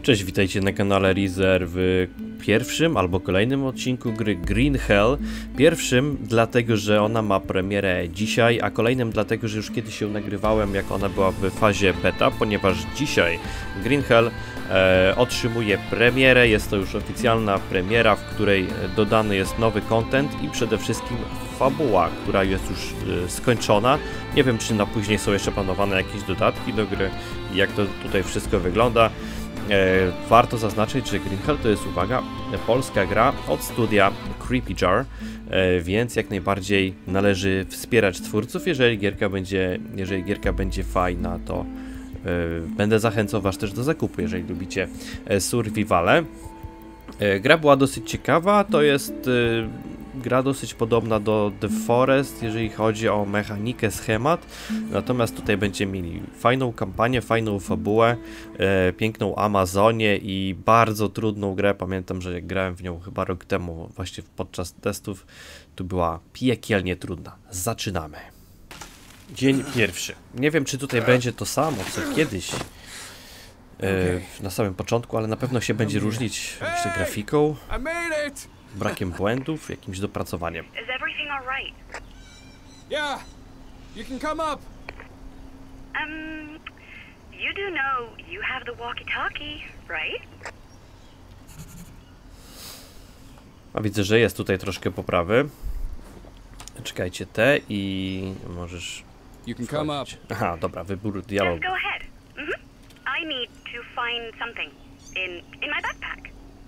Cześć, witajcie na kanale Reezer w pierwszym albo kolejnym odcinku gry Green Hell. Pierwszym dlatego, że ona ma premierę dzisiaj, a kolejnym dlatego, że już kiedyś ją nagrywałem, jak ona była w fazie beta, ponieważ dzisiaj Green Hell otrzymuje premierę. Jest to już oficjalna premiera, w której dodany jest nowy content i przede wszystkim fabuła, która jest już skończona. Nie wiem, czy na później są jeszcze planowane jakieś dodatki do gry i jak to tutaj wszystko wygląda. Warto zaznaczyć, że Green Hell to jest, uwaga, polska gra od studia Creepy Jar, więc jak najbardziej należy wspierać twórców. Jeżeli gierka będzie fajna, to będę zachęcał was też do zakupu, jeżeli lubicie survivale. Gra była dosyć ciekawa, to jest gra dosyć podobna do The Forest, jeżeli chodzi o mechanikę, schemat, natomiast tutaj będziemy mieli fajną kampanię, fajną fabułę, piękną Amazonię i bardzo trudną grę. Pamiętam, że jak grałem w nią chyba rok temu, właśnie podczas testów, to była piekielnie trudna. Zaczynamy. Dzień pierwszy. Nie wiem, czy tutaj będzie to samo, co kiedyś na samym początku, ale na pewno się będzie różnić, myślę, grafiką, brakiem błędów, jakimś dopracowaniem. Is everything all right? Yeah, you can come up. You do know you have the walkie-talkie, right? A widzę, że jest tutaj troszkę poprawy. Czekajcie, te i możesz... You can come up. Aha, dobra, wybór dialogu. Just go ahead. I need to find something in my backpack.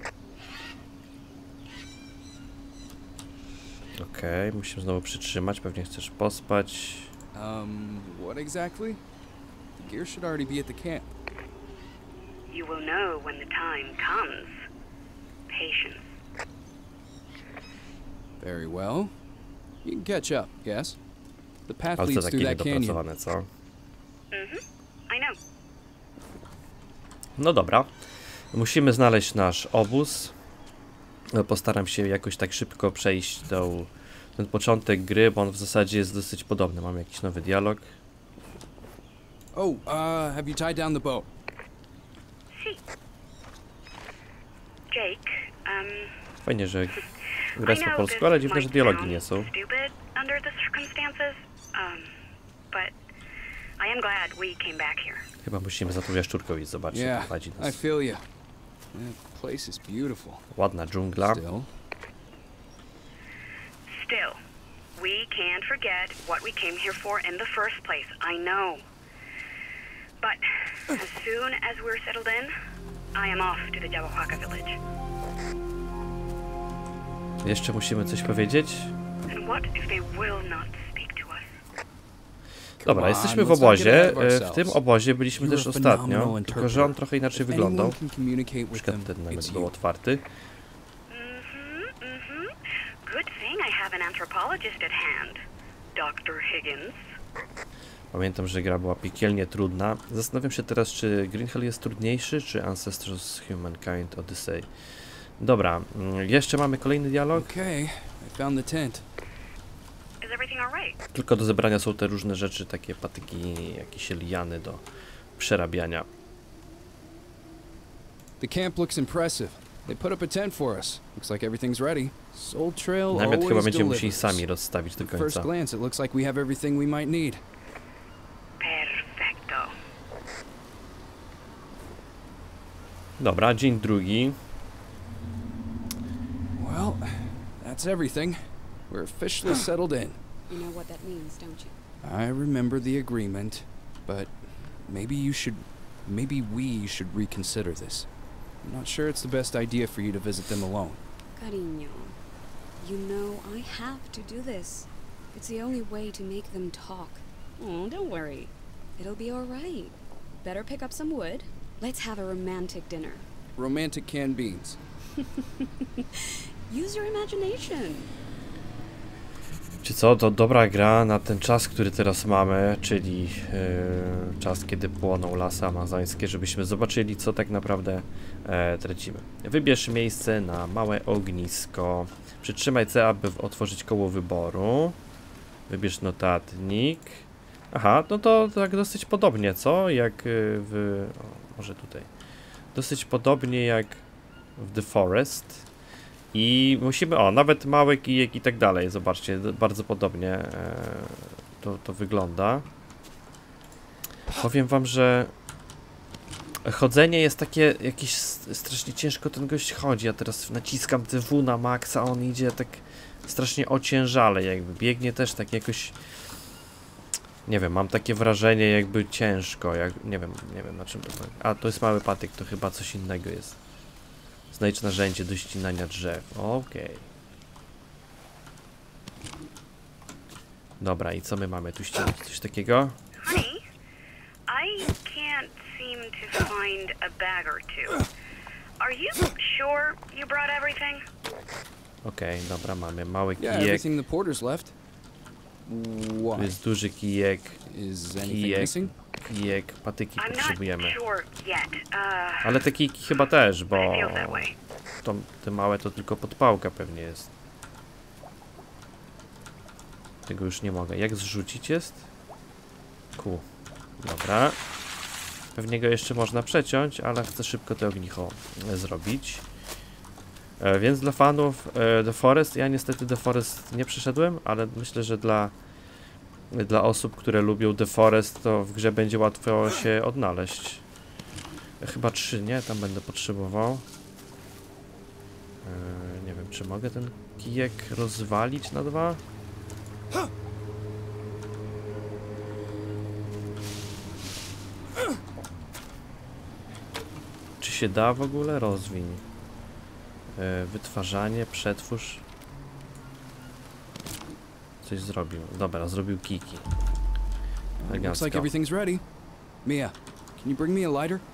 Okej, musimy znowu przytrzymać, pewnie chcesz pospać. What exactly? The gear should already be at the camp. You will know when the time comes. Patience. Very well. You can catch up, yes? The path Ale to leads takie through that canyon. niedopracowane, co? I know. No dobra. Musimy znaleźć nasz obóz. Postaram się jakoś tak szybko przejść ten początek gry, bo on w zasadzie jest dosyć podobny. Mamy jakiś nowy dialog. Oh, have you tied down the boat? See. Jake, Fajnie, że gra I jest po know polsku, this ale dziwne, że might dialogi sound nie są. stupid under the circumstances, but I am glad we came back here. Chyba musimy za tą jaszczurką iść, zobaczyć, jak Yeah, prowadzi I nas. feel you. That place is beautiful. Ładna dżungla. Still, we can't forget what we came here for in the first place. I know. But as soon as we're settled in, I am off to the Jabberwock village. Jeszcze musimy coś powiedzieć. And what if they will not speak to us? Dobra, jesteśmy w obozie. W tym obozie byliśmy też ostatnio, tylko że on trochę inaczej wyglądał. Na przykład ten nawet był otwarty. Good thing I have an anthropologist at hand, Dr. Higgins. Pamiętam, że gra była piekielnie trudna. Zastanawiam się teraz, czy Green Hell jest trudniejszy, czy Ancestors Humankind Odyssey. Dobra, jeszcze mamy kolejny dialog. Okay, I found the tent. Is everything all right? Tylko do zebrania są te różne rzeczy, takie patyki, jakieś liany do przerabiania. The camp looks impressive. They put up a tent for us. Looks like everything's ready. Soul Trail Namiot chyba always będziemy musieli delivers. sami rozstawić do At first końca. glance, it looks like we have everything we might need. Perfecto. Dobra, dzień drugi. Well, that's everything. We're officially settled in. You know what that means, don't you? I remember the agreement, but maybe we should reconsider this. I'm not sure it's the best idea for you to visit them alone. Cariño, you know I have to do this. It's the only way to make them talk. Oh, don't worry. It'll be all right. Better pick up some wood. Let's have a romantic dinner. Romantic canned beans. Use your imagination. Czy co? To dobra gra na ten czas, który teraz mamy, czyli czas, kiedy płoną lasy amazońskie, żebyśmy zobaczyli, co tak naprawdę tracimy. Wybierz miejsce na małe ognisko. Przytrzymaj C, aby otworzyć koło wyboru. Wybierz notatnik. Aha, no to tak dosyć podobnie, co? Jak w... O, może tutaj. dosyć podobnie jak w The Forest. I musimy, o, nawet mały kijek i tak dalej, zobaczcie, bardzo podobnie to wygląda. Powiem wam, że chodzenie jest takie jakieś strasznie ciężko ten gość chodzi. Ja teraz naciskam W na maksa, a on idzie tak strasznie ociężale, jakby biegnie też tak jakoś. Nie wiem, mam takie wrażenie, jakby ciężko, nie wiem na czym to. A to jest mały patyk, to chyba coś innego jest. Znajdź narzędzie do ścinania drzew. Okej. Dobra, i co my mamy tu ścinać? Coś takiego? Honey, I can't seem to find a bag or two. Are you sure you brought everything? Okej, dobra, mamy mały Yeah, kijek. everything the porters left. Tu Why? jest duży kijek. Is anything Kijek, missing? kijek, patyki I'm potrzebujemy. not sure yet. Ale te kijki chyba też, bo I feel that way. te małe to tylko podpałka pewnie jest. Tego już nie mogę. Jak zrzucić jest? Dobra. Pewnie go jeszcze można przeciąć, ale chcę szybko to ognicho zrobić. Więc dla fanów The Forest, ja niestety The Forest nie przeszedłem, ale myślę, że dla osób, które lubią The Forest, to w grze będzie łatwo się odnaleźć. Chyba 3, nie? Tam będę potrzebował. Nie wiem, czy mogę ten kijek rozwalić na 2? Czy się da w ogóle? Rozwiń. Wytwarzanie, przetwórz. Coś zrobił. Dobra, zrobił kijki. Looks Elegancko. like everything's ready. Mia, can you bring me a lighter?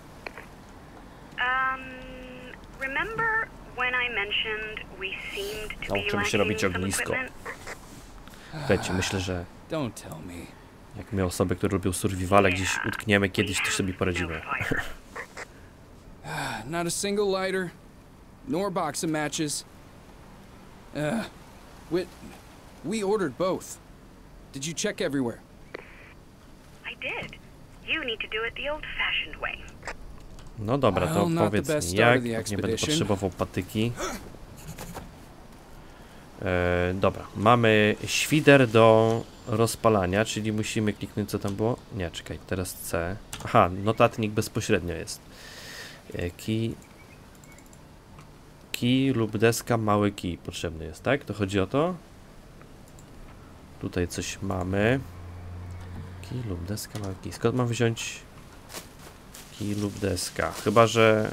Remember when I mentioned we seemed to be Nauczymy się robić lacking some ognisko. equipment? Słuchajcie, myślę, że Don't tell me. jak my osoby, które lubią survivale, gdzieś utkniemy, kiedyś to sobie poradzimy. No fire. Not a single lighter, nor box of matches. We ordered both. Did you check everywhere? I did. You need to do it the old-fashioned way. No dobra, to Well, not the powiedz best mi start jak, of the nie będę expedition. potrzebował patyki. Dobra, mamy świder do rozpalania, czyli musimy kliknąć, co tam było? Nie, czekaj, teraz C. Aha, notatnik bezpośrednio jest. Kij lub deska, mały kij potrzebny jest, tak? To chodzi o to? Tutaj coś mamy. Kij lub deska, mały kij. Skąd mam wziąć kij lub deska? Chyba, że...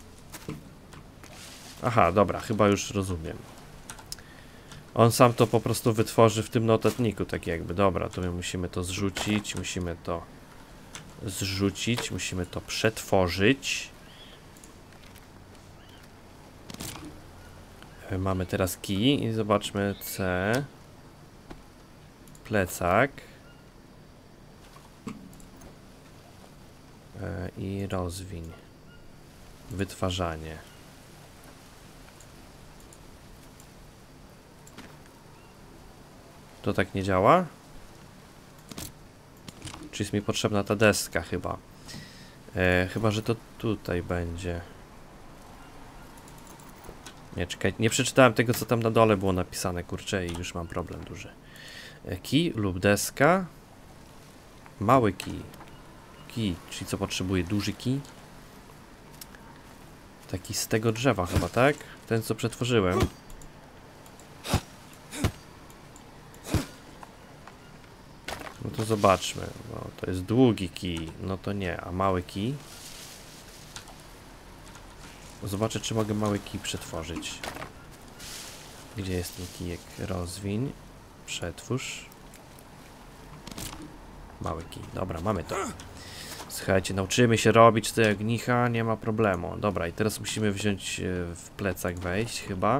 Aha, dobra, chyba już rozumiem. On sam to po prostu wytworzy w tym notatniku, tak jakby. Dobra, to my musimy to zrzucić, musimy to zrzucić, musimy to przetworzyć. Mamy teraz kij i zobaczmy C. Plecak. I rozwiń. Wytwarzanie. To tak nie działa? Czy jest mi potrzebna ta deska chyba? Chyba, że to tutaj będzie. Nie, czekaj, nie przeczytałem tego, co tam na dole było napisane, kurczę, i już mam problem duży. Kij lub deska. Mały kij. Kij, czyli co potrzebuje? Duży kij. Taki z tego drzewa chyba, tak? Ten, co przetworzyłem. No to zobaczmy. No, to jest długi kij. No to nie, a mały kij? Zobaczę, czy mogę mały kij przetworzyć. Gdzie jest ten kijek? Rozwiń. Przetwórz. Mały kij. Dobra, mamy to. Słuchajcie, nauczymy się robić te ognicha, nie ma problemu. Dobra, i teraz musimy wziąć w plecak, wejść chyba.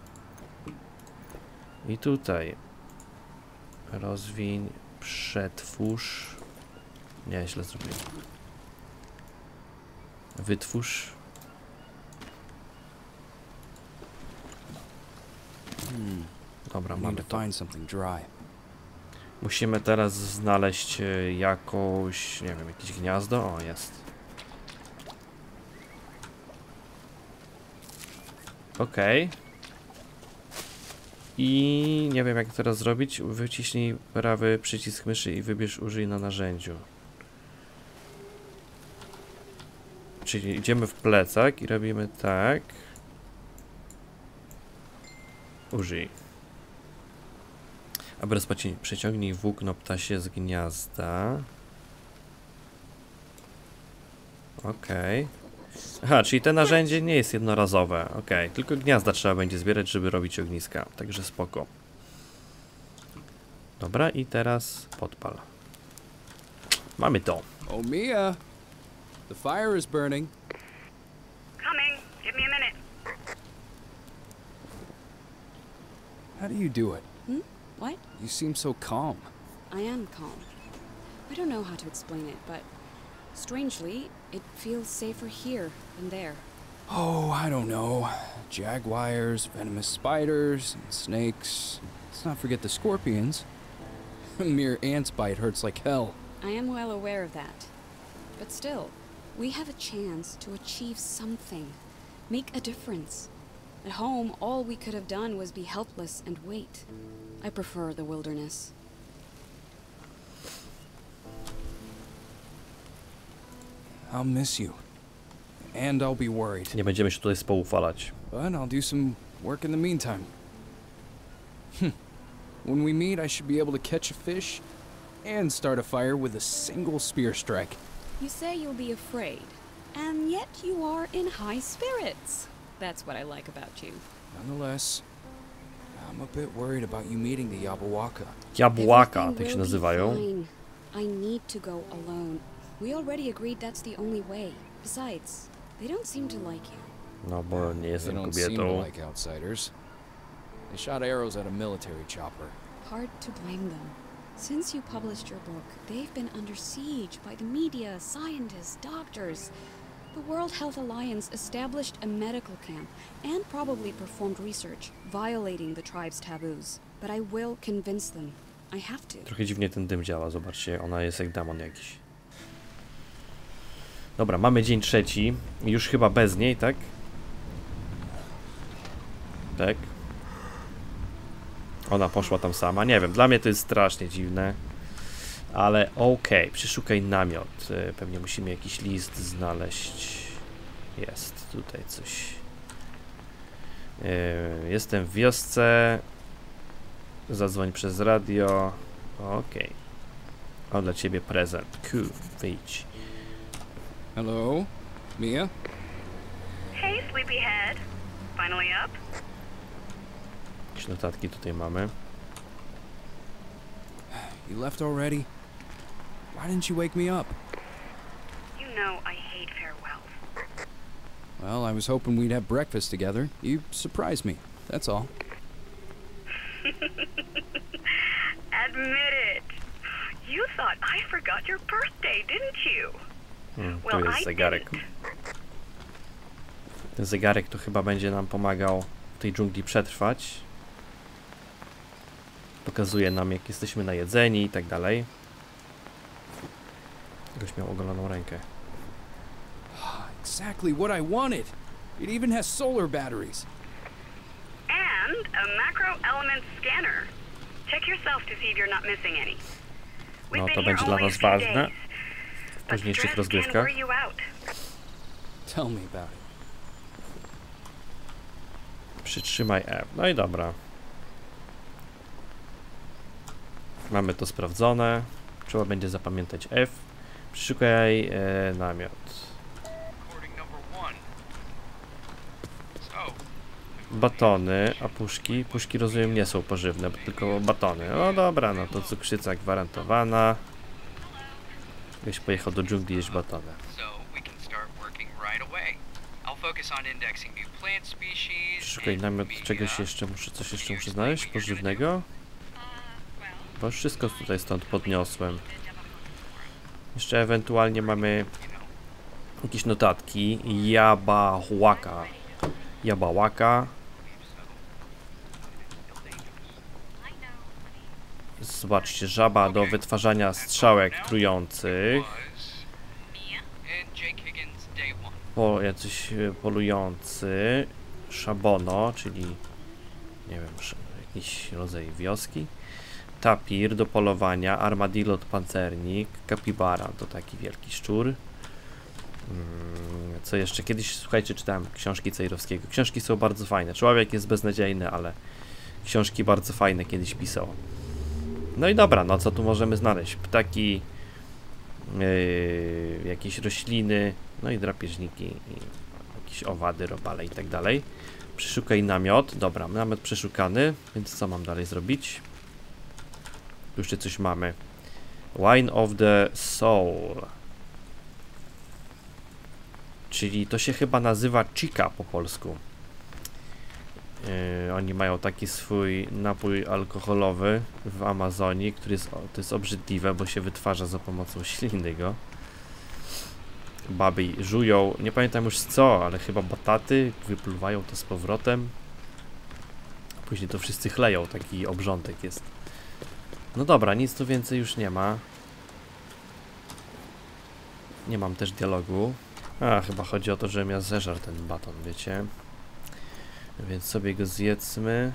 I tutaj. Rozwiń. Przetwórz. Nie, źle zrobiłem. Wytwórz. Dobra, I mamy need to to. find something dry. Musimy teraz znaleźć jakąś, nie wiem, jakieś gniazdo. O, jest. Okej. I nie wiem jak teraz zrobić. Wyciśnij prawy przycisk myszy i wybierz użyj na narzędziu. Czyli idziemy w plecak i robimy tak. Użyj. Aby rozpocząć, przeciągnij włókno ptasie z gniazda. Okej. Aha, czyli to narzędzie nie jest jednorazowe. Okej, tylko gniazda trzeba będzie zbierać, żeby robić ogniska. Także spoko. Dobra, i teraz podpal. Mamy to. Oh, Mia! The fire is burning. Coming. Give me a minute. How do you do it? What? You seem so calm. I am calm. I don't know how to explain it, but strangely, it feels safer here than there. Oh, I don't know. Jaguars, venomous spiders, and snakes. Let's not forget the scorpions. A mere ant's bite hurts like hell. I am well aware of that. But still, we have a chance to achieve something. Make a difference. At home, all we could have done was be helpless and wait. I prefer the wilderness. I'll miss you. And I'll be worried. Nie będziemy się tutaj spoufalać. But I'll do some work in the meantime. When we meet, I should be able to catch a fish and start a fire with a single spear strike. You say you'll be afraid, and yet you are in high spirits. That's what I like about you. Nonetheless, I'm a bit worried about you meeting the Yabawaka. Jabłaka, Everything tak się will be nazywają. fine. I need to go alone. We already agreed that's the only way. Besides, they don't seem to like you. No bo nie They jestem don't seem to kobietą. like outsiders. They shot arrows at a military chopper. Hard to blame them. Since you published your book, they've been under siege by the media, scientists, doctors. The World Health Alliance established a medical camp and probably performed research, violating the tribe's taboos. But I will convince them. I have to. Trochę dziwnie ten dym działa, zobaczcie, ona jest jak demon jakiś. Dobra, mamy dzień trzeci. Już chyba bez niej, tak? Tak. Ona poszła tam sama. Nie wiem, dla mnie to jest strasznie dziwne. Ale okej, przeszukaj namiot. Pewnie musimy jakiś list znaleźć. Jest tutaj coś. Jestem w wiosce. Zadzwoń przez radio. Okej. O, dla ciebie prezent. Cool, wyjdź. Hello? Mia? Hey, sleepyhead. Finally up? Jakieś notatki tutaj mamy. You left already? Why didn't you wake me up? You know I hate farewells. Well, I was hoping we'd have breakfast together. You surprised me, that's all. Admit it. You thought I forgot your birthday, didn't you? Tu Well, jest I zegarek. didn't. Ten zegarek to chyba będzie nam pomagał w tej dżungli przetrwać. Pokazuje nam, jak jesteśmy najedzeni i tak dalej. Ktoś miał ogoloną rękę. Exactly what I wanted. It even has solar batteries. And a macro element scanner. Check yourself to see if you're not missing any. We've No, been to here będzie dla only a nas few ważne days, w but późniejszych stress can rozgrywkach. wear you out. Tell me about it. Przytrzymaj E. No i dobra. Mamy to sprawdzone. Trzeba będzie zapamiętać F. Przeszukaj namiot. Batony, a puszki? Puszki rozumiem nie są pożywne, tylko batony. No dobra, no to cukrzyca gwarantowana. Ktoś pojechał do dżungli jeść batony. Przeszukaj namiot czegoś jeszcze, coś jeszcze muszę znaleźć? Pożywnego? Bo już wszystko tutaj stąd podniosłem. Jeszcze ewentualnie mamy jakieś notatki. Jabałaka. Zobaczcie, żaba do wytwarzania strzałek trujących. Jacyś polujący. Szabono, czyli nie wiem, jakiś rodzaj wioski. Tapir do polowania, armadillo to pancernik, kapibara to taki wielki szczur. Co jeszcze? Kiedyś, słuchajcie, czytałem książki Cejrowskiego. Książki są bardzo fajne. Człowiek jest beznadziejny, ale książki bardzo fajne kiedyś pisał. No i dobra, no co tu możemy znaleźć? Ptaki, jakieś rośliny, no i drapieżniki, i jakieś owady, robale i tak dalej. Przeszukaj namiot. Dobra, namiot przeszukany, więc co mam dalej zrobić? Tu jeszcze coś mamy. Wine of the Soul. Czyli to się chyba nazywa chica po polsku. Oni mają taki swój napój alkoholowy w Amazonii, to jest obrzydliwe, bo się wytwarza za pomocą śliny go. Baby żują, nie pamiętam już co, ale chyba bataty, wypluwają to z powrotem. Później to wszyscy chleją, taki obrządek jest. No dobra, nic tu więcej już nie ma. Nie mam też dialogu. Chyba chodzi o to, żebym ja zeżarł ten baton, wiecie. Więc sobie go zjedzmy.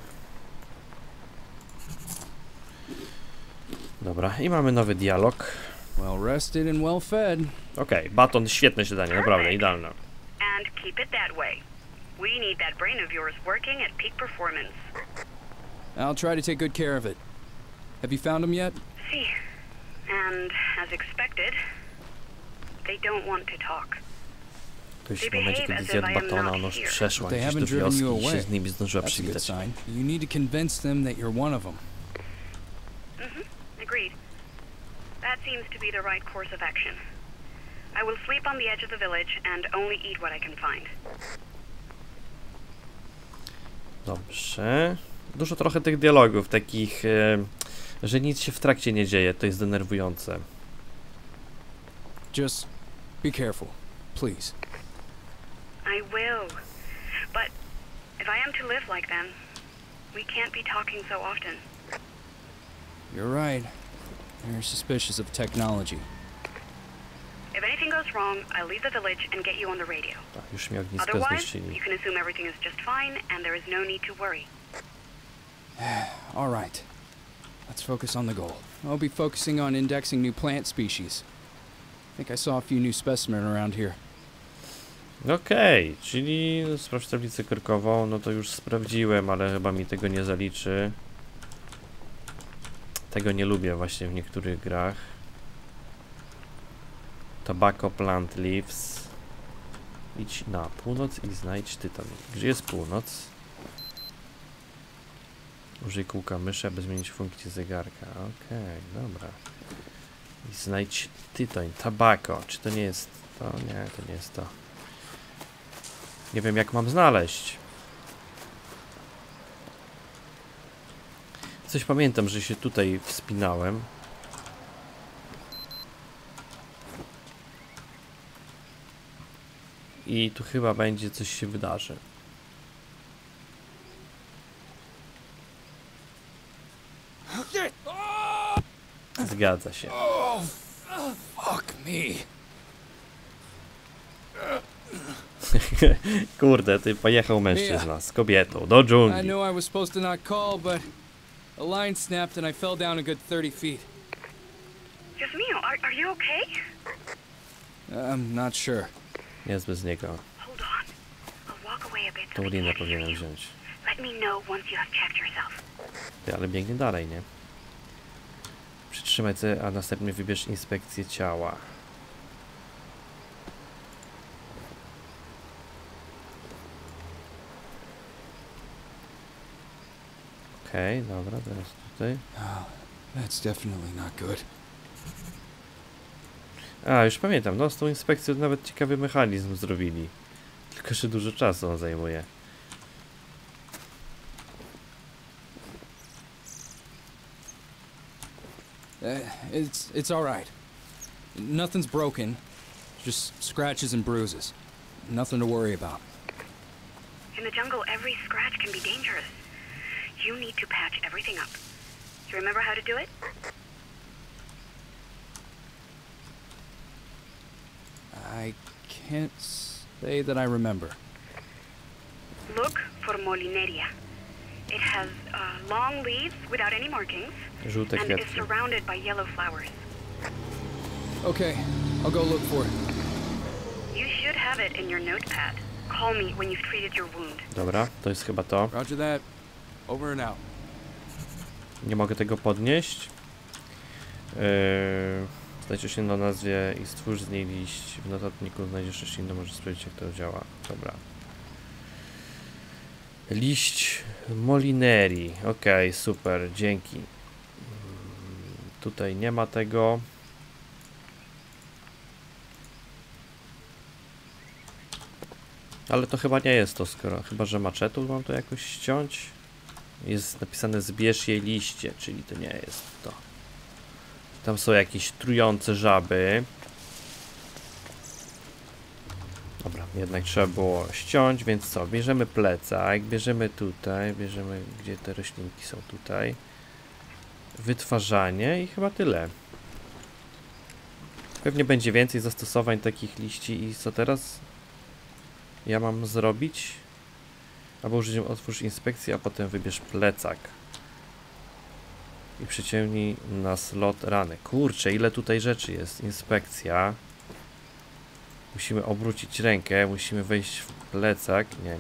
Dobra, i mamy nowy dialog. Well rested and well fed. Okej, baton, świetne śniadanie, naprawdę, idealne. And keep it that way. We need that brain of yours working at peak performance. I'll try to take good care of it. Have you found them yet? See, and as expected, they don't want to talk. Ktoś w momencie, kiedy zjadł batona, ona już przeszła gdzieś do wioski i się z nimi zdążyła That's a good przywitać. sign. You need to convince them that you're one of them. Agreed. That seems to be the right course of action. I will sleep on the edge of the village and only eat what I can find. Dobrze. Dużo trochę tych dialogów, takich, że nic się w trakcie nie dzieje, to jest denerwujące. Just be careful, please. I will. But if I am to live like them, we can't be talking so often. You're right. They're suspicious of technology. If anything goes wrong, I'll leave the village and get you on the radio. Już mi ognisko Otherwise, zniszczyli. you can assume everything is just fine and there is no need to worry. All right. Let's focus on the goal. I'll be focusing on indexing new plant species. I think I saw a few new specimens around here. Okej, czyli sprawdź tablicę korkową, no to już sprawdziłem, ale chyba mi tego nie zaliczy. Tego nie lubię właśnie w niektórych grach. Tobacco plant leaves. Idź na północ i znajdź tyton. Gdzie jest północ? Użyj kółka myszy, aby zmienić funkcję zegarka. Okej, dobra. I znajdź tytoń. Tobacco. Czy to nie jest to? Nie, to nie jest to. Nie wiem, jak mam znaleźć. Coś pamiętam, że się tutaj wspinałem. I tu chyba będzie coś się wydarzy. Zgadza się. Fuck me. Kurde, ty pojechał mężczyzna z kobietą do dżungli. I knew I was supposed to not call, but a line snapped and I fell down a good 30 feet. Just Mio, are you okay? I'm not sure. Jest bez niego. Hold on. I'll walk away a bit so Tą we linę can't hear powinienem you. wziąć. Let me know once you have checked yourself. Ty, ale biegnie dalej, nie? Przytrzymaj C, a następnie wybierz inspekcję ciała. Okej, dobra, teraz tutaj. Oh, that's definitely not good. A, już pamiętam, no z tą inspekcją nawet ciekawy mechanizm zrobili. Tylko, że dużo czasu on zajmuje. It's all right. Nothing's broken. Just scratches and bruises. Nothing to worry about. In the jungle, every scratch can be dangerous. You need to patch everything up. Do you remember how to do it? I can't say that I remember. Look Molineria. It has long leaves without any markings Żółte and is kwiatki. surrounded by yellow flowers. Okay, I'll go look for it. You should have it in your notepad. Call me when you've treated your wound. Dobra, to jest chyba to. Roger that. Over and out. Nie mogę tego podnieść. Znajdź roślinę o nazwie i stwórz z niej liść. W notatniku znajdziesz roślinę, możesz sprawdzić, jak to działa. Dobra. Liść Molinerii. Okej, super, dzięki. Tutaj nie ma tego. Ale to chyba nie jest to, skoro... Chyba, że maczetą mam to jakoś ściąć. Jest napisane zbierz jej liście, czyli to nie jest to. Tam są jakieś trujące żaby. Dobra, jednak trzeba było ściąć, więc co? Bierzemy plecak, bierzemy tutaj, bierzemy, gdzie te roślinki są tutaj. Wytwarzanie i chyba tyle. Pewnie będzie więcej zastosowań takich liści i co teraz ja mam zrobić? Albo użyciem otwórz inspekcję, a potem wybierz plecak. I przyciągnij na slot rany. Kurczę, ile tutaj rzeczy jest. Inspekcja. Musimy obrócić rękę, musimy wejść w plecak. Nie.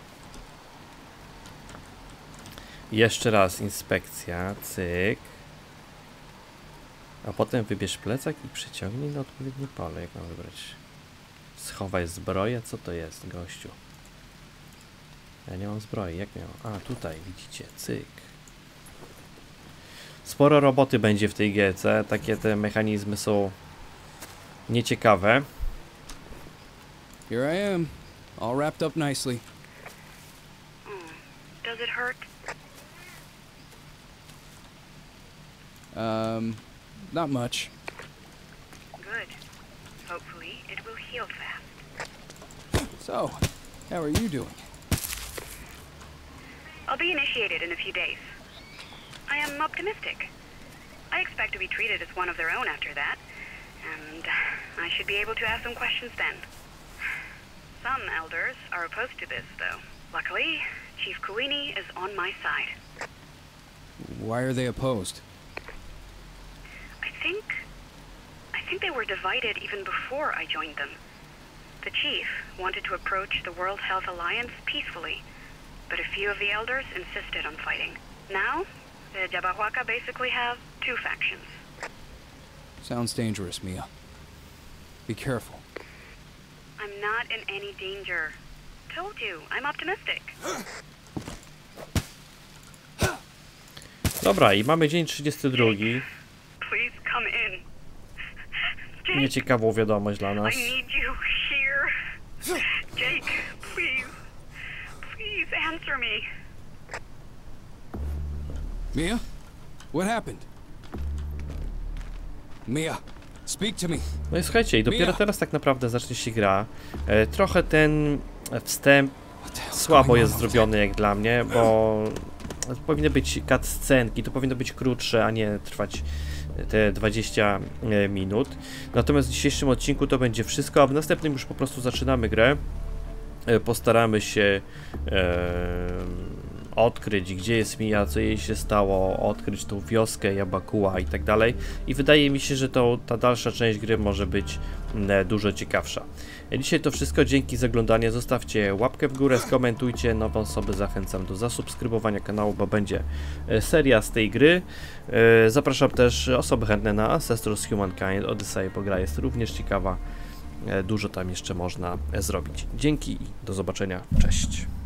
Jeszcze raz inspekcja. Cyk. A potem wybierz plecak i przyciągnij na odpowiednie pole. Jak mam wybrać? Schowaj zbroję. Co to jest, gościu? Ja nie mam zbroi. Jak miałem? A, tutaj, widzicie. Cyk. Sporo roboty będzie w tej gierce. Takie te mechanizmy są nieciekawe. Here I am, all wrapped up nicely. Does it hurt? Not much. Good. Hopefully it will heal fast. So, how are you doing? I'll be initiated in a few days. I am optimistic. I expect to be treated as one of their own after that, and I should be able to ask some questions then. Some elders are opposed to this, though. Luckily, Chief Kuini is on my side. Why are they opposed? I think they were divided even before I joined them. The chief wanted to approach the World Health Alliance peacefully, but a few of the elders insisted on fighting. Now, the Jabahuaca basically have two factions. Sounds dangerous, Mia. Be careful. I'm not in any danger. Told you, I'm optimistic. Dobra, i mamy dzień 32. Please come in. Jake, Nieciekawą wiadomość dla nas. I need you here. Jake, please. Please answer me. Mia? What happened? Mia, speak to me. No i słuchajcie, i dopiero teraz tak naprawdę zacznie się gra. Trochę ten wstęp słabo jest zrobiony jak dla mnie, bo powinny być cutscenki, to powinno być krótsze, a nie trwać te 20 minut. Natomiast w dzisiejszym odcinku to będzie wszystko, a w następnym już po prostu zaczynamy grę. Postaramy się odkryć, gdzie jest Mia, co jej się stało, odkryć tą wioskę Jabakua i tak dalej. I wydaje mi się, że ta dalsza część gry może być dużo ciekawsza. Dzisiaj to wszystko, dzięki za oglądanie, zostawcie łapkę w górę, skomentujcie, nowe osoby zachęcam do zasubskrybowania kanału, bo będzie seria z tej gry. Zapraszam też osoby chętne na Ancestors Humankind Odyssey, bo gra jest również ciekawa, dużo tam jeszcze można zrobić. Dzięki i do zobaczenia, cześć.